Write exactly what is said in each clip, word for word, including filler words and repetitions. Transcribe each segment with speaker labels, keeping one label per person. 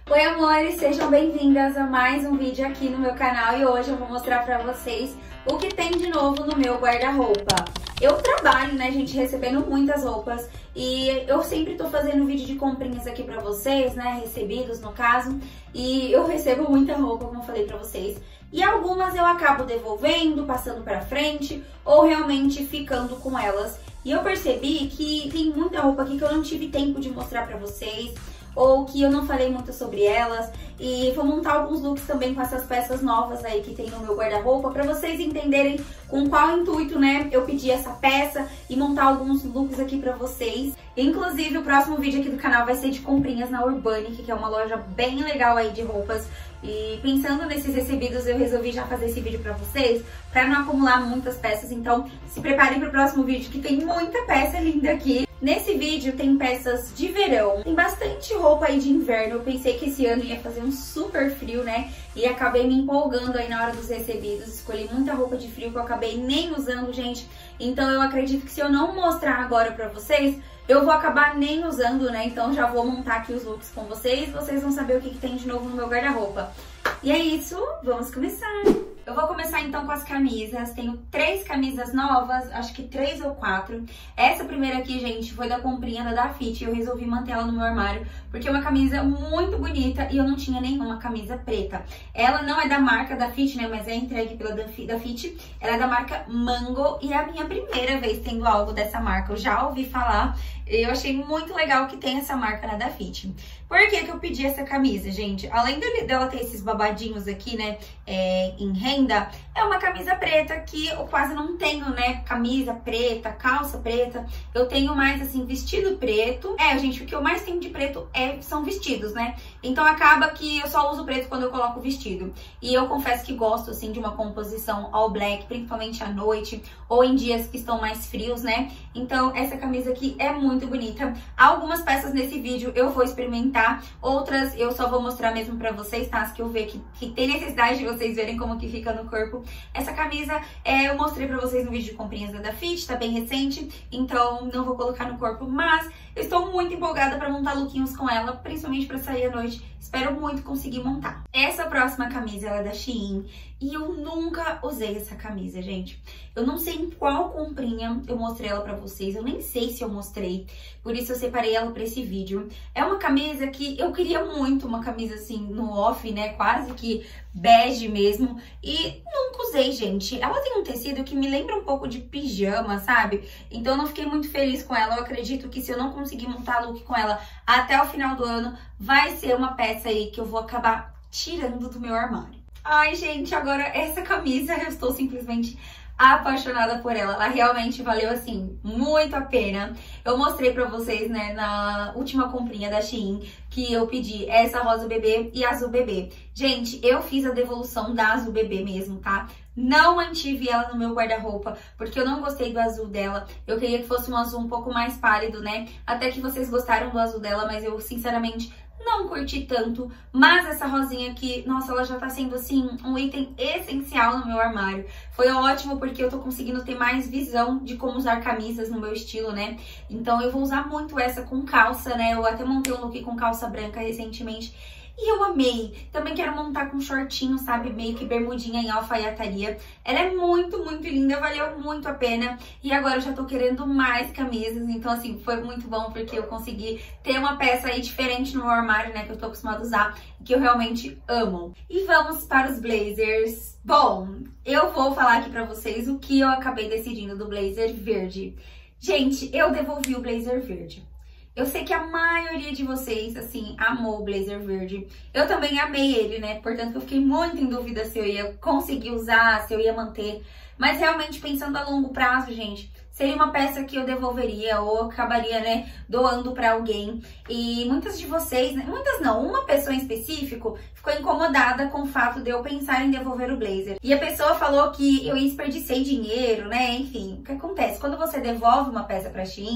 Speaker 1: Oi amores, sejam bem-vindas a mais um vídeo aqui no meu canal e hoje eu vou mostrar pra vocês o que tem de novo no meu guarda-roupa. Eu trabalho, né, gente, recebendo muitas roupas e eu sempre tô fazendo vídeo de comprinhas aqui pra vocês, né, recebidos no caso, e eu recebo muita roupa, como eu falei pra vocês, e algumas eu acabo devolvendo, passando pra frente ou realmente ficando com elas. E eu percebi que tem muita roupa aqui que eu não tive tempo de mostrar pra vocês, ou que eu não falei muito sobre elas, e vou montar alguns looks também com essas peças novas aí que tem no meu guarda-roupa, pra vocês entenderem com qual intuito, né, eu pedi essa peça e montar alguns looks aqui pra vocês. Inclusive, o próximo vídeo aqui do canal vai ser de comprinhas na Urbanic, que é uma loja bem legal aí de roupas. E pensando nesses recebidos, eu resolvi já fazer esse vídeo pra vocês, pra não acumular muitas peças. Então, se preparem pro próximo vídeo, que tem muita peça linda aqui. Nesse vídeo tem peças de verão, tem bastante roupa aí de inverno. Eu pensei que esse ano ia fazer um super frio, né? E acabei me empolgando aí na hora dos recebidos. Escolhi muita roupa de frio que eu acabei nem usando, gente. Então eu acredito que se eu não mostrar agora pra vocês, eu vou acabar nem usando, né? Então já vou montar aqui os looks com vocês. Vocês vão saber o que, que tem de novo no meu guarda-roupa. E é isso, vamos começar! Eu vou começar então com as camisas. Tenho três camisas novas, acho que três ou quatro. Essa primeira aqui, gente, foi da comprinha da Dafit. Eu resolvi manter ela no meu armário, porque é uma camisa muito bonita e eu não tinha nenhuma camisa preta. Ela não é da marca Dafit, né, mas é entregue pela Dafit. Ela é da marca Mango e é a minha primeira vez tendo algo dessa marca. Eu já ouvi falar. Eu achei muito legal que tem essa marca na Dafit. Por que que eu pedi essa camisa, gente? Além dela ter esses babadinhos aqui, né, é, em renda, é uma camisa preta que eu quase não tenho, né, camisa preta, calça preta. Eu tenho mais, assim, vestido preto. É, gente, o que eu mais tenho de preto é, são vestidos, né? Então acaba que eu só uso preto quando eu coloco o vestido. E eu confesso que gosto, assim, de uma composição all black, principalmente à noite ou em dias que estão mais frios, né? Então essa camisa aqui é muito muito bonita. Algumas peças nesse vídeo eu vou experimentar, outras eu só vou mostrar mesmo pra vocês, tá? As que eu ver que, que tem necessidade de vocês verem como que fica no corpo. Essa camisa é, eu mostrei pra vocês no vídeo de comprinhas da Dafit, tá bem recente, então não vou colocar no corpo, mas eu estou muito empolgada pra montar lookinhos com ela, principalmente pra sair à noite. Espero muito conseguir montar. Essa próxima camisa, ela é da Shein, e eu nunca usei essa camisa, gente. Eu não sei em qual comprinha eu mostrei ela pra vocês, eu nem sei se eu mostrei, por isso eu separei ela pra esse vídeo. É uma camisa que eu queria muito, uma camisa assim, no off, né, quase que bege mesmo, e nunca usei, gente. Ela tem um tecido que me lembra um pouco de pijama, sabe? Então eu não fiquei muito feliz com ela. Eu acredito que se eu não conseguir montar look com ela até o final do ano, vai ser uma peça aí que eu vou acabar tirando do meu armário. Ai, gente, agora essa camisa, eu estou simplesmente apaixonada por ela. Ela realmente valeu, assim, muito a pena. Eu mostrei pra vocês, né, na última comprinha da Shein, que eu pedi essa rosa bebê e azul bebê. Gente, eu fiz a devolução da azul bebê mesmo, tá? Não mantive ela no meu guarda-roupa, porque eu não gostei do azul dela. Eu queria que fosse um azul um pouco mais pálido, né? Até que vocês gostaram do azul dela, mas eu, sinceramente, não curti tanto. Mas essa rosinha aqui, nossa, ela já tá sendo, assim, um item essencial no meu armário. Foi ótimo porque eu tô conseguindo ter mais visão de como usar camisas no meu estilo, né? Então eu vou usar muito essa com calça, né? Eu até montei um look com calça branca recentemente e eu amei. Também quero montar com shortinho, sabe? Meio que bermudinha em alfaiataria. Ela é muito, muito linda, valeu muito a pena. E agora eu já tô querendo mais camisas. Então, assim, foi muito bom porque eu consegui ter uma peça aí diferente no meu armário, né? Que eu tô acostumada a usar e que eu realmente amo. E vamos para os blazers. Bom, eu vou falar aqui pra vocês o que eu acabei decidindo do blazer verde. Gente, eu devolvi o blazer verde. Eu sei que a maioria de vocês, assim, amou o blazer verde. Eu também amei ele, né? Portanto, eu fiquei muito em dúvida se eu ia conseguir usar, se eu ia manter. Mas realmente, pensando a longo prazo, gente, seria uma peça que eu devolveria ou acabaria, né, doando pra alguém. E muitas de vocês, né, muitas não, uma pessoa em específico ficou incomodada com o fato de eu pensar em devolver o blazer. E a pessoa falou que eu desperdicei dinheiro, né, enfim. O que acontece? Quando você devolve uma peça pra Shein,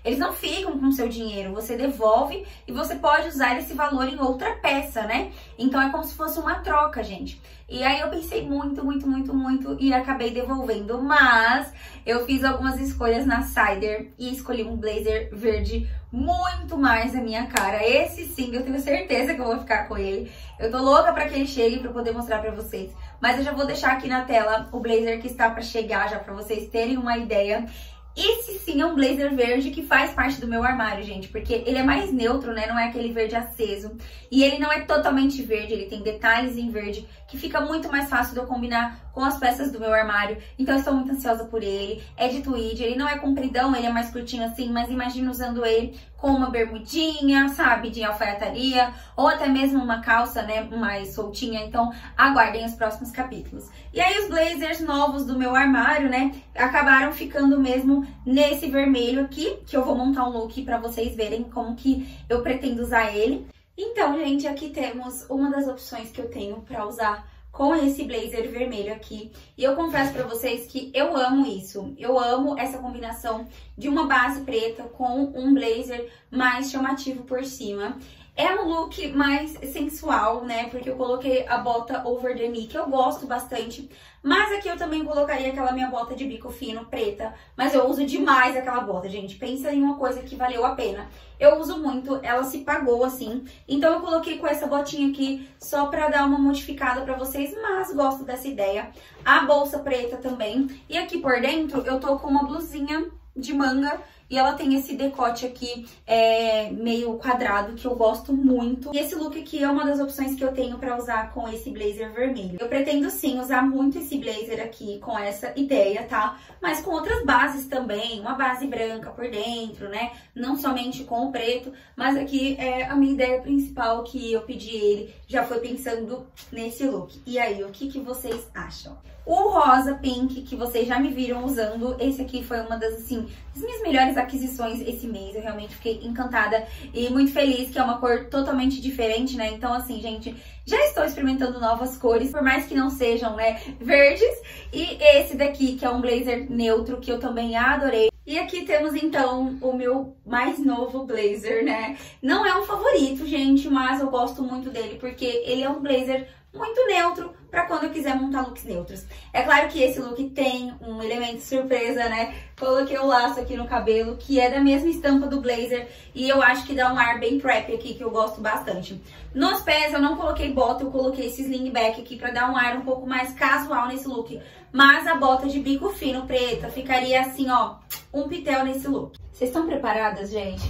Speaker 1: eles não ficam com o seu dinheiro, você devolve e você pode usar esse valor em outra peça, né? Então é como se fosse uma troca, gente. E aí eu pensei muito, muito, muito, muito e acabei devolvendo, mas eu fiz algumas escolhas na Cider e escolhi um blazer verde muito mais a minha cara. Esse sim, eu tenho certeza que eu vou ficar com ele. Eu tô louca pra que ele chegue pra eu poder mostrar pra vocês. Mas eu já vou deixar aqui na tela o blazer que está pra chegar, já pra vocês terem uma ideia. Esse sim é um blazer verde que faz parte do meu armário, gente, porque ele é mais neutro, né? Não é aquele verde aceso. E ele não é totalmente verde, ele tem detalhes em verde, que fica muito mais fácil de eu combinar com as peças do meu armário. Então eu estou muito ansiosa por ele. É de tweed, ele não é compridão, ele é mais curtinho assim, mas imagina usando ele com uma bermudinha, sabe, de alfaiataria, ou até mesmo uma calça, né, mais soltinha. Então aguardem os próximos capítulos. E aí os blazers novos do meu armário, né, acabaram ficando mesmo nesse vermelho aqui, que eu vou montar um look pra vocês verem como que eu pretendo usar ele. Então, gente, aqui temos uma das opções que eu tenho pra usar com esse blazer vermelho aqui. E eu confesso pra vocês que eu amo isso. Eu amo essa combinação de uma base preta com um blazer mais chamativo por cima. É um look mais sensual, né? Porque eu coloquei a bota over the knee, que eu gosto bastante. Mas aqui eu também colocaria aquela minha bota de bico fino preta. Mas eu uso demais aquela bota, gente. Pensa em uma coisa que valeu a pena. Eu uso muito, ela se pagou assim. Então eu coloquei com essa botinha aqui só pra dar uma modificada pra vocês. Mas gosto dessa ideia. A bolsa preta também. E aqui por dentro eu tô com uma blusinha de manga. E ela tem esse decote aqui, é, meio quadrado, que eu gosto muito. E esse look aqui é uma das opções que eu tenho pra usar com esse blazer vermelho. Eu pretendo sim usar muito esse blazer aqui com essa ideia, tá? Mas com outras bases também, uma base branca por dentro, né? Não somente com o preto, mas aqui é a minha ideia principal que eu pedi ele, já foi pensando nesse look. E aí, o que que vocês acham? O rosa pink, que vocês já me viram usando, esse aqui foi uma das, assim, das minhas melhores aquisições esse mês. Eu realmente fiquei encantada e muito feliz, que é uma cor totalmente diferente, né? Então, assim, gente, já estou experimentando novas cores, por mais que não sejam, né, verdes. E esse daqui, que é um blazer neutro, que eu também adorei. E aqui temos, então, o meu mais novo blazer, né? Não é um favorito, gente, mas eu gosto muito dele, porque ele é um blazer muito neutro pra quando eu quiser montar looks neutros. É claro que esse look tem um elemento surpresa, né? Coloquei o laço aqui no cabelo, que é da mesma estampa do blazer, e eu acho que dá um ar bem prep aqui, que eu gosto bastante. Nos pés eu não coloquei bota, eu coloquei esse sling back aqui pra dar um ar um pouco mais casual nesse look. Mas a bota de bico fino preta ficaria assim, ó, um pitel nesse look. Vocês estão preparadas, gente?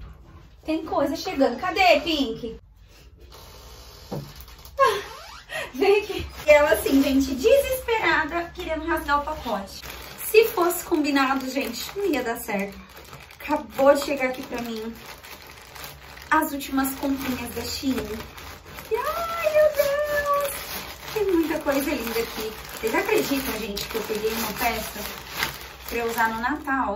Speaker 1: Tem coisa chegando. Cadê, Pink? Ah. Vem aqui. Ela assim, gente, desesperada, querendo rasgar o pacote. Se fosse combinado, gente, não ia dar certo. Acabou de chegar aqui pra mim as últimas comprinhas da Shein. E, ai, meu Deus! Tem muita coisa linda aqui. Vocês acreditam, gente, que eu peguei uma peça pra eu usar no Natal?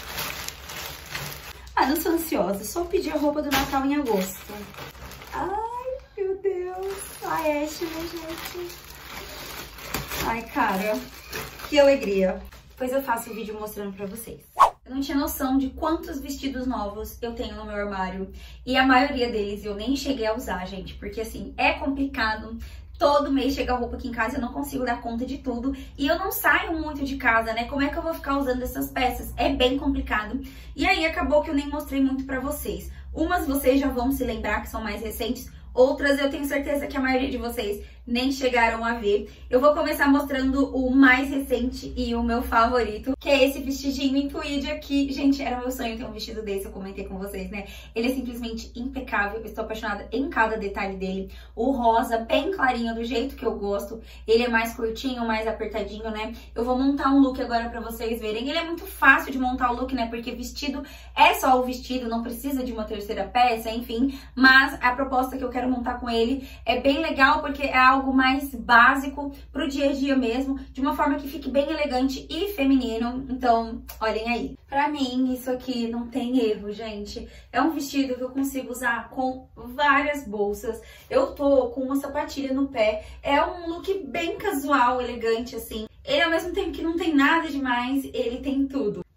Speaker 1: Ah, não sou ansiosa. Só pedi a roupa do Natal em agosto. Ai, meu Deus. Ai, Ashley, gente. Ai, cara, que alegria. Depois eu faço um vídeo mostrando pra vocês. Eu não tinha noção de quantos vestidos novos eu tenho no meu armário. E a maioria deles eu nem cheguei a usar, gente. Porque, assim, é complicado. Todo mês chega roupa aqui em casa, eu não consigo dar conta de tudo. E eu não saio muito de casa, né? Como é que eu vou ficar usando essas peças? É bem complicado. E aí, acabou que eu nem mostrei muito pra vocês. Umas vocês já vão se lembrar, que são mais recentes. Outras eu tenho certeza que a maioria de vocês nem chegaram a ver. Eu vou começar mostrando o mais recente e o meu favorito, que é esse vestidinho em tweed aqui. Gente, era meu sonho ter um vestido desse, eu comentei com vocês, né? Ele é simplesmente impecável, eu estou apaixonada em cada detalhe dele. O rosa, bem clarinho, do jeito que eu gosto. Ele é mais curtinho, mais apertadinho, né? Eu vou montar um look agora pra vocês verem. Ele é muito fácil de montar o look, né? Porque vestido é só o vestido, não precisa de uma terceira peça, enfim. Mas a proposta que eu quero montar com ele é bem legal, porque é algo mais básico pro dia a dia mesmo, de uma forma que fique bem elegante e feminino. Então, olhem aí. Pra mim, isso aqui não tem erro, gente. É um vestido que eu consigo usar com várias bolsas. Eu tô com uma sapatilha no pé. É um look bem casual, elegante, assim. Ele, ao mesmo tempo que não tem nada demais, ele tem tudo.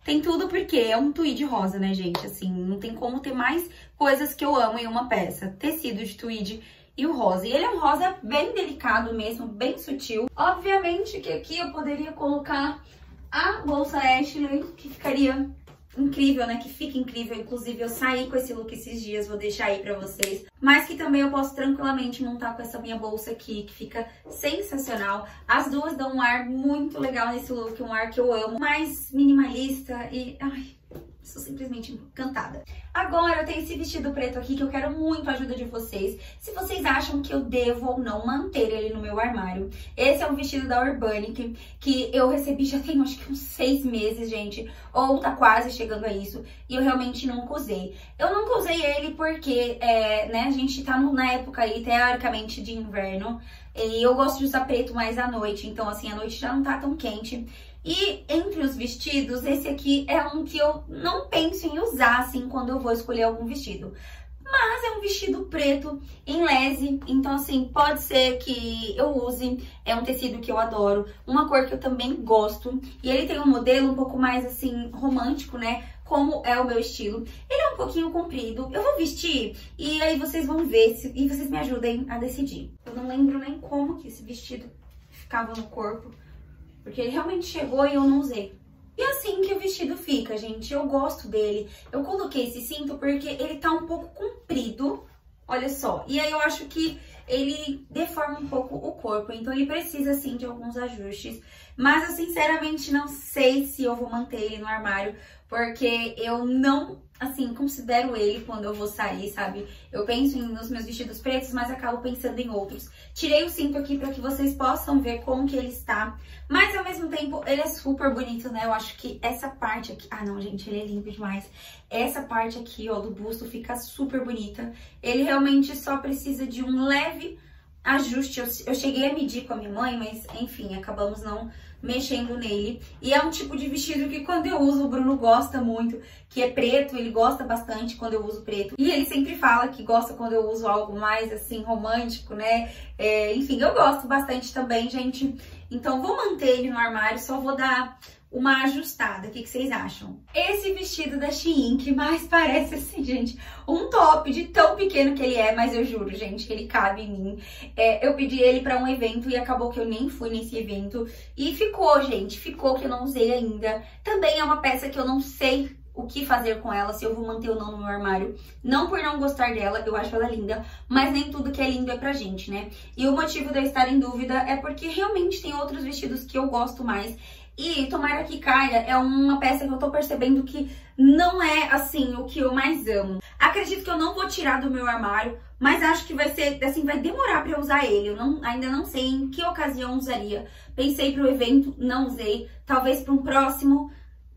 Speaker 1: Tem tudo porque é um tweed rosa, né, gente? Assim, não tem como ter mais coisas que eu amo em uma peça. Tecido de tweed e o rosa. E ele é um rosa bem delicado mesmo, bem sutil. Obviamente que aqui eu poderia colocar a bolsa Ashley, que ficaria incrível, né? Que fica incrível. Inclusive, eu saí com esse look esses dias, vou deixar aí pra vocês. Mas que também eu posso tranquilamente montar com essa minha bolsa aqui, que fica sensacional. As duas dão um ar muito legal nesse look, um ar que eu amo. Mais minimalista e... ai, sou simplesmente encantada. Agora eu tenho esse vestido preto aqui que eu quero muito a ajuda de vocês. Se vocês acham que eu devo ou não manter ele no meu armário. Esse é um vestido da Urbanic que eu recebi já tem acho que uns seis meses, gente. Ou tá quase chegando a isso. E eu realmente nunca usei. Eu nunca usei ele porque, é, né, a gente tá no, na época aí, teoricamente, de inverno. E eu gosto de usar preto mais à noite. Então, assim, a noite já não tá tão quente. E entre os vestidos, esse aqui é um que eu não penso em usar, assim, quando eu vou escolher algum vestido. Mas é um vestido preto em lese, então, assim, pode ser que eu use. É um tecido que eu adoro, uma cor que eu também gosto. E ele tem um modelo um pouco mais, assim, romântico, né? Como é o meu estilo. Ele é um pouquinho comprido. Eu vou vestir e aí vocês vão ver se, e vocês me ajudem a decidir. Eu não lembro nem como que esse vestido ficava no corpo. Porque ele realmente chegou e eu não usei. E assim que o vestido fica, gente. Eu gosto dele. Eu coloquei esse cinto porque ele tá um pouco comprido. Olha só. E aí eu acho que ele deforma um pouco o corpo. Então ele precisa, assim, de alguns ajustes. Mas eu sinceramente não sei se eu vou manter ele no armário. Porque eu não, assim, considero ele quando eu vou sair, sabe? Eu penso em, nos meus vestidos pretos, mas acabo pensando em outros. Tirei o cinto aqui pra que vocês possam ver como que ele está. Mas, ao mesmo tempo, ele é super bonito, né? Eu acho que essa parte aqui... Ah, não, gente, ele é lindo demais. Essa parte aqui, ó, do busto fica super bonita. Ele realmente só precisa de um leve ajuste. Eu, eu cheguei a medir com a minha mãe, mas, enfim, acabamos não mexendo nele. E é um tipo de vestido que quando eu uso, o Bruno gosta muito, que é preto, ele gosta bastante quando eu uso preto. E ele sempre fala que gosta quando eu uso algo mais, assim, romântico, né? É, enfim, eu gosto bastante também, gente. Então, vou manter ele no armário, só vou dar uma ajustada. O que, que vocês acham? Esse vestido da Shein, que mais parece assim, gente, um top de tão pequeno que ele é, mas eu juro, gente, que ele cabe em mim. É, eu pedi ele pra um evento e acabou que eu nem fui nesse evento. E ficou, gente, ficou que eu não usei ainda. Também é uma peça que eu não sei o que fazer com ela, se eu vou manter ou não no meu armário. Não por não gostar dela, eu acho ela linda, mas nem tudo que é lindo é pra gente, né? E o motivo de eu estar em dúvida é porque realmente tem outros vestidos que eu gosto mais. E tomara que caia é uma peça que eu tô percebendo que não é, assim, o que eu mais amo. Acredito que eu não vou tirar do meu armário, mas acho que vai ser, assim, vai demorar pra eu usar ele. Eu não, ainda não sei em que ocasião usaria. Pensei pro evento, não usei. Talvez pra um próximo.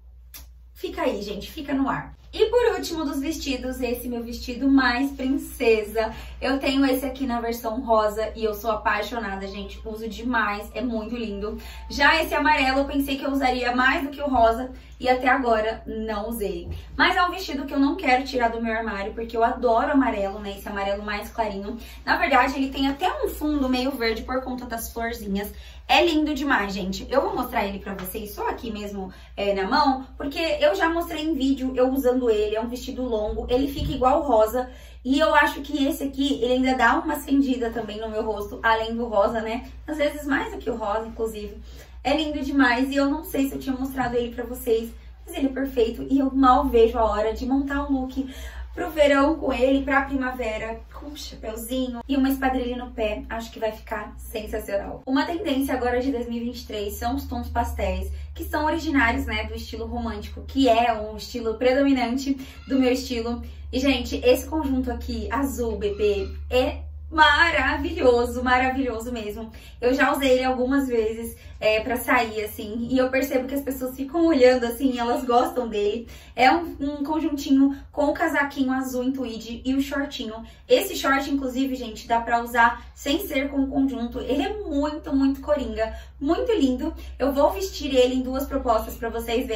Speaker 1: Fica aí, gente, fica no ar. E por último dos vestidos, esse meu vestido mais princesa. Eu tenho esse aqui na versão rosa e eu sou apaixonada, gente. Uso demais, é muito lindo. Já esse amarelo eu pensei que eu usaria mais do que o rosa e até agora não usei. Mas é um vestido que eu não quero tirar do meu armário porque eu adoro amarelo, né? Esse amarelo mais clarinho. Na verdade, ele tem até um fundo meio verde por conta das florzinhas. É lindo demais, gente. Eu vou mostrar ele pra vocês só aqui mesmo é, na mão, porque eu já mostrei em vídeo eu usando ele. É um vestido longo, ele fica igual rosa. E eu acho que esse aqui, ele ainda dá uma acendida também no meu rosto, além do rosa, né? Às vezes mais do que o rosa, inclusive. É lindo demais e eu não sei se eu tinha mostrado ele pra vocês, mas ele é perfeito. E eu mal vejo a hora de montar um look pro verão com ele, pra primavera, com um chapeuzinho e uma espadrilha no pé. Acho que vai ficar sensacional. Uma tendência agora de dois mil e vinte e três são os tons pastéis, que são originários, né, do estilo romântico, que é um estilo predominante do meu estilo. E, gente, esse conjunto aqui, azul B P, é maravilhoso, maravilhoso mesmo. Eu já usei ele algumas vezes é, pra sair, assim, e eu percebo que as pessoas ficam olhando, assim, e elas gostam dele. É um, um conjuntinho com o casaquinho azul em tweed e o shortinho. Esse short, inclusive, gente, dá pra usar sem ser com o conjunto. Ele é muito, muito coringa, muito lindo. Eu vou vestir ele em duas propostas pra vocês verem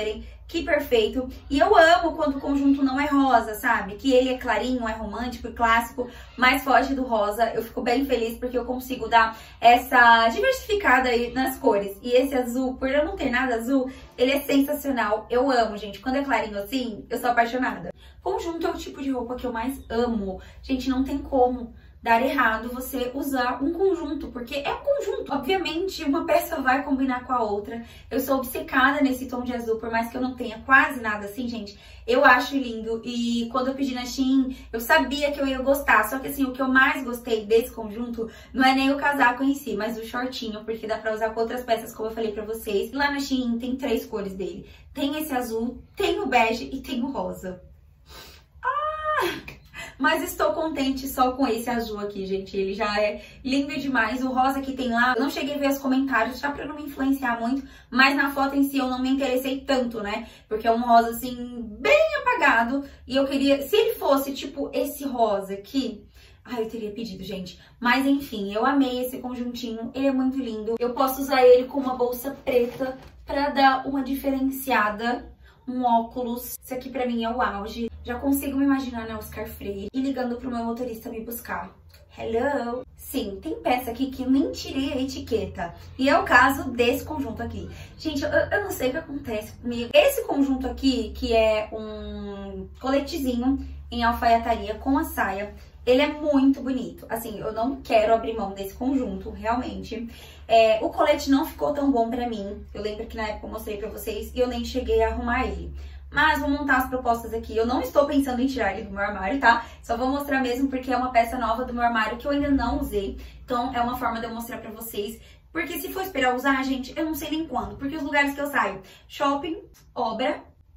Speaker 1: que perfeito. E eu amo quando o conjunto não é rosa, sabe? Que ele é clarinho, é romântico e clássico, mas foge do rosa. Eu fico bem feliz porque eu consigo dar essa diversificada aí nas cores. E esse azul, por eu não ter nada azul, ele é sensacional. Eu amo, gente. Quando é clarinho assim, eu sou apaixonada. Conjunto é o tipo de roupa que eu mais amo. Gente, não tem como dar errado você usar um conjunto, porque é um conjunto. Obviamente, uma peça vai combinar com a outra. Eu sou obcecada nesse tom de azul, por mais que eu não tenha quase nada assim, gente. Eu acho lindo e quando eu pedi na Shein, eu sabia que eu ia gostar. Só que assim, o que eu mais gostei desse conjunto não é nem o casaco em si, mas o shortinho, porque dá pra usar com outras peças, como eu falei pra vocês. Lá na Shein tem três cores dele. Tem esse azul, tem o bege e tem o rosa. Ah! Mas estou contente só com esse azul aqui, gente. Ele já é lindo demais. O rosa que tem lá, eu não cheguei a ver os comentários, já pra não me influenciar muito. Mas na foto em si eu não me interessei tanto, né? Porque é um rosa, assim, bem apagado. E eu queria... Se ele fosse, tipo, esse rosa aqui... Ai, eu teria pedido, gente. Mas enfim, eu amei esse conjuntinho. Ele é muito lindo. Eu posso usar ele com uma bolsa preta pra dar uma diferenciada. Um óculos. Isso aqui pra mim é o auge. Já consigo me imaginar na Oscar Freire e ligando pro meu motorista me buscar. Hello? Sim, tem peça aqui que eu nem tirei a etiqueta. E é o caso desse conjunto aqui. Gente, eu, eu não sei o que acontece comigo. Esse conjunto aqui, que é um coletezinho em alfaiataria com a saia, ele é muito bonito. Assim, eu não quero abrir mão desse conjunto, realmente. É, o colete não ficou tão bom pra mim. Eu lembro que na época eu mostrei pra vocês e eu nem cheguei a arrumar ele. Mas vou montar as propostas aqui. Eu não estou pensando em tirar ele do meu armário, tá? Só vou mostrar mesmo porque é uma peça nova do meu armário que eu ainda não usei. Então é uma forma de eu mostrar pra vocês. Porque se for esperar usar, gente, eu não sei nem quando. Porque os lugares que eu saio, shopping, obra...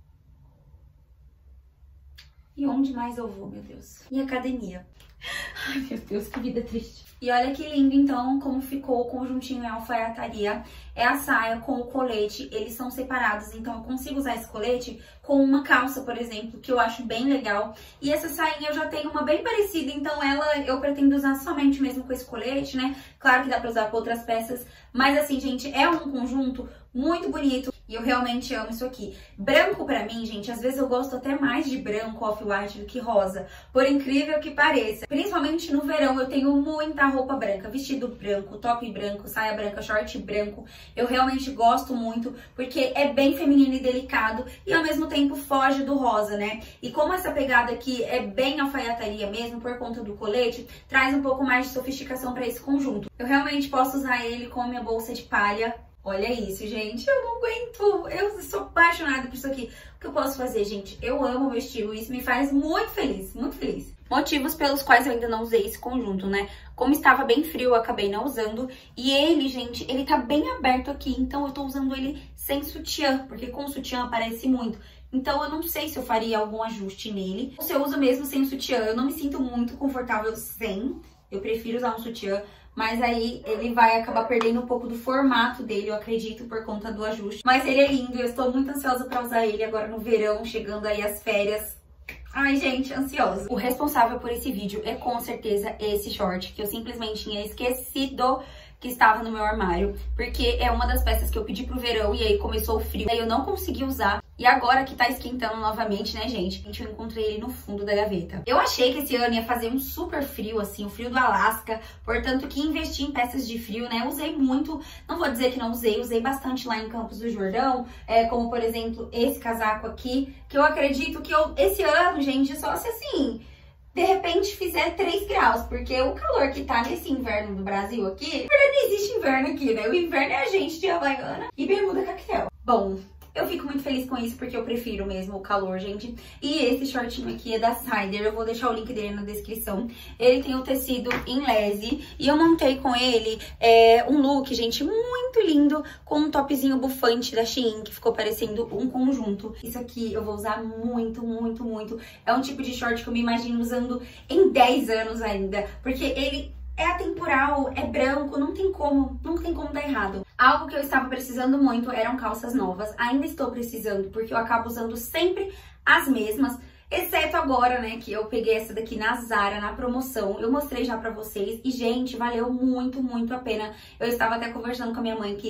Speaker 1: E onde mais eu vou, meu Deus? E academia. Ai, meu Deus, que vida triste. E olha que lindo, então, como ficou o conjuntinho em alfaiataria. É a saia com o colete, eles são separados, então eu consigo usar esse colete com uma calça, por exemplo, que eu acho bem legal. E essa sainha eu já tenho uma bem parecida, então ela eu pretendo usar somente mesmo com esse colete, né? Claro que dá pra usar com outras peças, mas assim, gente, é um conjunto muito bonito. E eu realmente amo isso aqui. Branco pra mim, gente, às vezes eu gosto até mais de branco off-white do que rosa. Por incrível que pareça. Principalmente no verão, eu tenho muita roupa branca. Vestido branco, top branco, saia branca, short branco. Eu realmente gosto muito, porque é bem feminino e delicado. E ao mesmo tempo foge do rosa, né? E como essa pegada aqui é bem alfaiataria mesmo, por conta do colete, traz um pouco mais de sofisticação pra esse conjunto. Eu realmente posso usar ele com a minha bolsa de palha. Olha isso, gente, eu não aguento, eu sou apaixonada por isso aqui. O que eu posso fazer, gente? Eu amo o meu estilo, isso me faz muito feliz, muito feliz. Motivos pelos quais eu ainda não usei esse conjunto, né? Como estava bem frio, eu acabei não usando. E ele, gente, ele tá bem aberto aqui, então eu tô usando ele sem sutiã, porque com sutiã aparece muito. Então eu não sei se eu faria algum ajuste nele. Ou se eu uso mesmo sem sutiã, eu não me sinto muito confortável sem. Eu prefiro usar um sutiã. Mas aí ele vai acabar perdendo um pouco do formato dele, eu acredito, por conta do ajuste. Mas ele é lindo e eu estou muito ansiosa pra usar ele agora no verão, chegando aí as férias. Ai, gente, ansiosa. O responsável por esse vídeo é com certeza esse short, que eu simplesmente tinha esquecido que estava no meu armário, porque é uma das peças que eu pedi pro verão e aí começou o frio, aí eu não consegui usar. E agora que tá esquentando novamente, né, gente? Eu encontrei ele no fundo da gaveta. Eu achei que esse ano ia fazer um super frio, assim, o frio do Alasca. Portanto, que investi em peças de frio, né? Usei muito, não vou dizer que não usei, usei bastante lá em Campos do Jordão. É, como, por exemplo, esse casaco aqui, que eu acredito que eu, esse ano, gente, só se assim... de repente fizer três graus, porque o calor que tá nesse inverno do Brasil aqui, na verdade não existe inverno aqui, né? O inverno é a gente de Havaiana e bermuda coquetel. Bom, eu fico muito feliz com isso, porque eu prefiro mesmo o calor, gente. E esse shortinho aqui é da Cider, eu vou deixar o link dele na descrição. Ele tem o tecido em lese e eu montei com ele é, um look, gente, muito lindo, com um topzinho bufante da Shein, que ficou parecendo um conjunto. Isso aqui eu vou usar muito, muito, muito. É um tipo de short que eu me imagino usando em dez anos ainda, porque ele... é atemporal, é branco, não tem como, não tem como dar errado. Algo que eu estava precisando muito eram calças novas, ainda estou precisando, porque eu acabo usando sempre as mesmas, exceto agora, né, que eu peguei essa daqui na Zara, na promoção, eu mostrei já pra vocês, e gente, valeu muito, muito a pena. Eu estava até conversando com a minha mãe que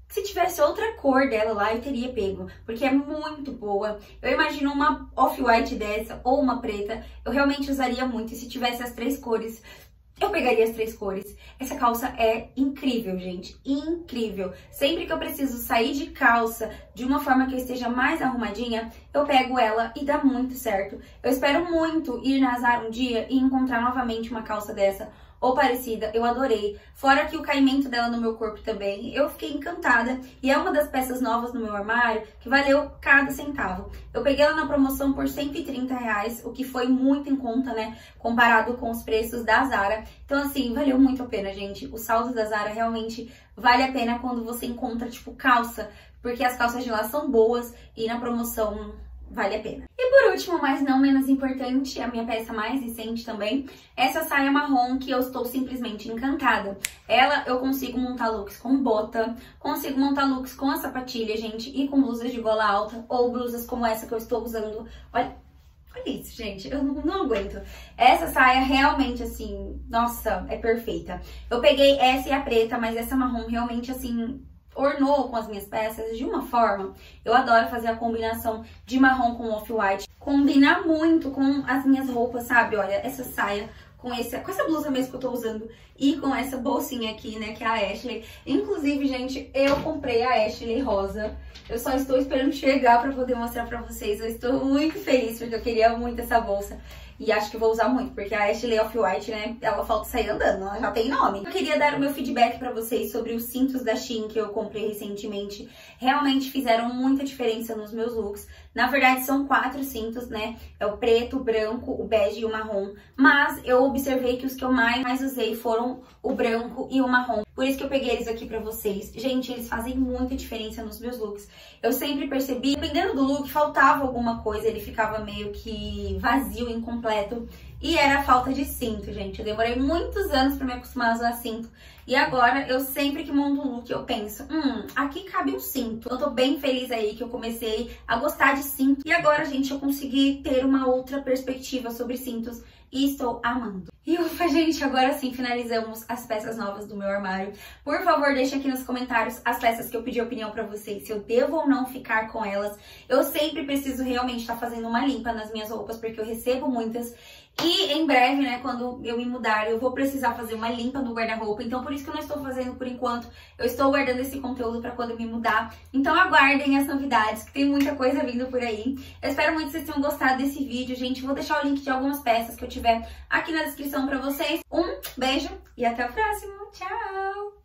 Speaker 1: Se tivesse outra cor dela lá, eu teria pego, porque é muito boa. Eu imagino uma off-white dessa ou uma preta, eu realmente usaria muito. E se tivesse as três cores, eu pegaria as três cores. Essa calça é incrível, gente, incrível. Sempre que eu preciso sair de calça de uma forma que eu esteja mais arrumadinha, eu pego ela e dá muito certo. Eu espero muito ir na Zara um dia e encontrar novamente uma calça dessa ou parecida, eu adorei. Fora que o caimento dela no meu corpo também, eu fiquei encantada. E é uma das peças novas no meu armário que valeu cada centavo. Eu peguei ela na promoção por cento e trinta reais, o que foi muito em conta, né, comparado com os preços da Zara. Então, assim, valeu muito a pena, gente. O saldo da Zara realmente vale a pena quando você encontra, tipo, calça, porque as calças de lá são boas e na promoção vale a pena. E por último, mas não menos importante, a minha peça mais recente também, essa saia marrom que eu estou simplesmente encantada. Ela eu consigo montar looks com bota, consigo montar looks com a sapatilha, gente, e com blusas de gola alta, ou blusas como essa que eu estou usando. Olha, olha isso, gente, eu não, não aguento. Essa saia realmente, assim, nossa, é perfeita. Eu peguei essa e a preta, mas essa marrom realmente, assim, ornou com as minhas peças de uma forma. Eu adoro fazer a combinação de marrom com off-white. Combina muito com as minhas roupas, sabe? Olha, essa saia com, esse, com essa blusa mesmo que eu tô usando e com essa bolsinha aqui, né, que é a Ashley. Inclusive, gente, eu comprei a Ashley rosa. Eu só estou esperando chegar pra poder mostrar pra vocês. Eu estou muito feliz porque eu queria muito essa bolsa. E acho que vou usar muito, porque a Ashley Off-White, né, ela falta sair andando, ela já tem nome. Eu queria dar o meu feedback pra vocês sobre os cintos da Shein que eu comprei recentemente. Realmente fizeram muita diferença nos meus looks. Na verdade, são quatro cintos, né? É o preto, o branco, o bege e o marrom. Mas eu observei que os que eu mais, mais usei foram o branco e o marrom. Por isso que eu peguei eles aqui pra vocês. Gente, eles fazem muita diferença nos meus looks. Eu sempre percebi, dependendo do look, faltava alguma coisa. Ele ficava meio que vazio, incompleto. E era a falta de cinto, gente. Eu demorei muitos anos pra me acostumar a usar cinto. E agora, eu sempre que monto um look, eu penso, hum, aqui cabe um cinto. Eu tô bem feliz aí que eu comecei a gostar de cinto. E agora, gente, eu consegui ter uma outra perspectiva sobre cintos e estou amando. E ufa, gente, agora sim finalizamos as peças novas do meu armário. Por favor, deixe aqui nos comentários as peças que eu pedi opinião pra vocês, se eu devo ou não ficar com elas. Eu sempre preciso realmente estar fazendo uma limpa nas minhas roupas, porque eu recebo muitas. E em breve, né, quando eu me mudar, eu vou precisar fazer uma limpa no guarda-roupa. Então, por isso que eu não estou fazendo por enquanto. Eu estou guardando esse conteúdo pra quando eu me mudar. Então, aguardem as novidades, que tem muita coisa vindo por aí. Eu espero muito que vocês tenham gostado desse vídeo, gente. Vou deixar o link de algumas peças que eu tiver aqui na descrição pra vocês. Um beijo e até o próximo. Tchau!